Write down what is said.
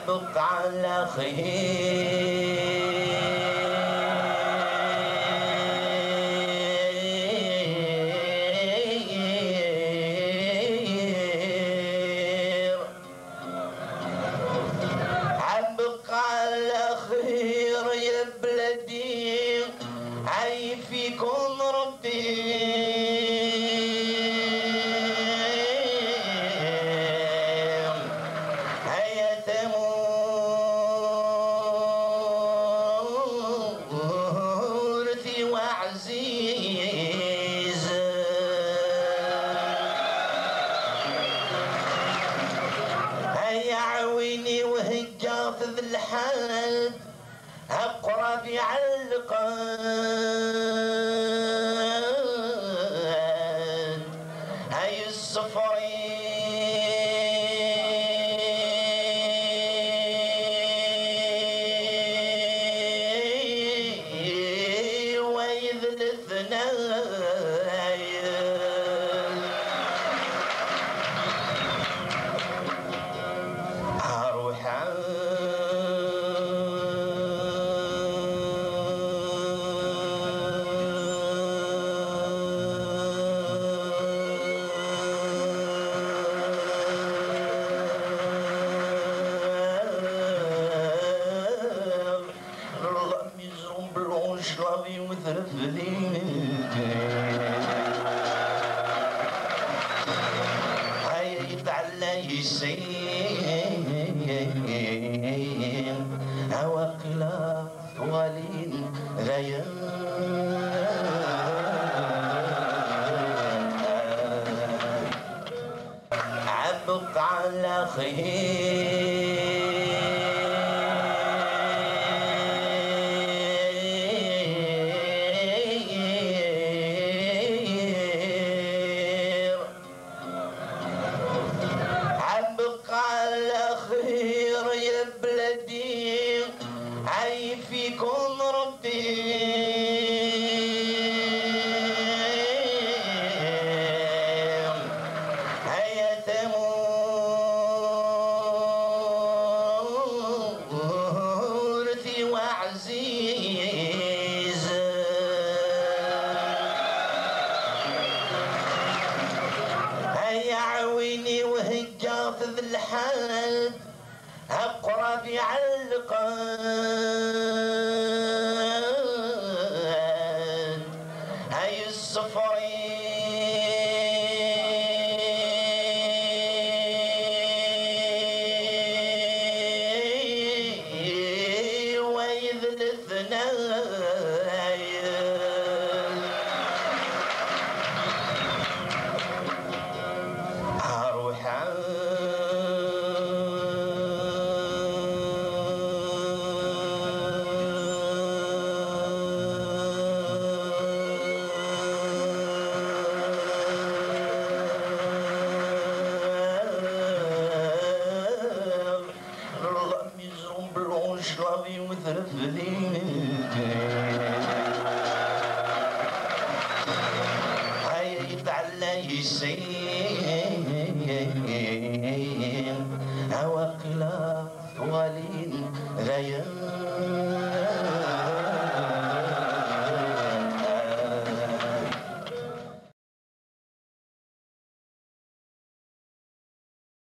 عبق على خير عبق على خير يا بلدي عايفيكم ربي ذي الحال أقرب يعلقان هاي الصفرين وإذ الاثنين أروح شرابي وثرف لي هاي يتعلى يسين عواقلا ثوالين غيان عبق على خير يا بلدي عايفيكم ربي هيا ثمورتي وعزيز هيا عويني وهجاف ذي الحال أقرب يعلقان هاي الصفرين وإذ الاثنين أروح شرابي وثرف لي هاي يتعلى يسين عواقلا ثوالين